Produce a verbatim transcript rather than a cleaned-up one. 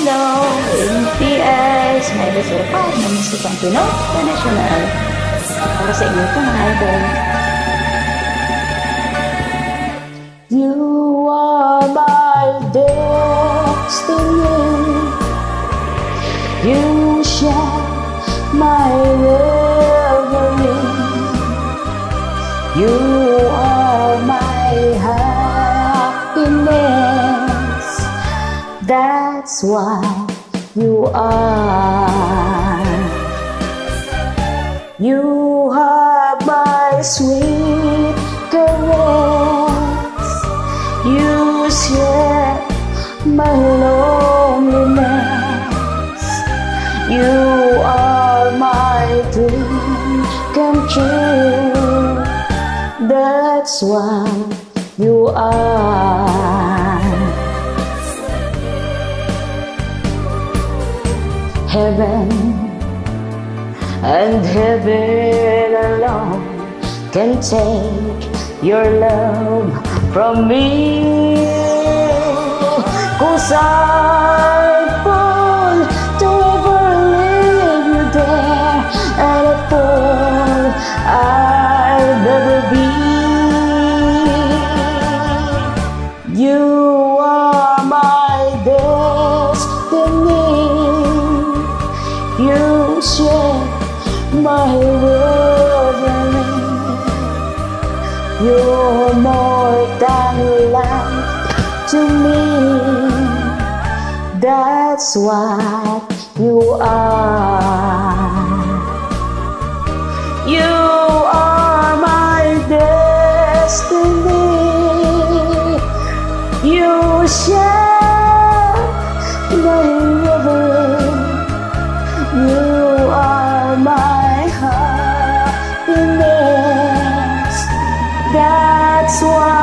Manong, M P S, Milo Surpat, ng Musikang Pinoy International. Para sa inyo ito mga idol. You are my destiny. You share my reverie. You are my happiness. That's why you are. You have my sweet caress. You share my loneliness. You are my dream come true. That's why you are. Heaven and heaven alone can take your love from me. 'Cause I fall to ever leave you there, and a fool I'd never be. You are my destiny. You share my world. You're more than life to me. That's what you are. You are my destiny. You share my river. You are my happiness. That's why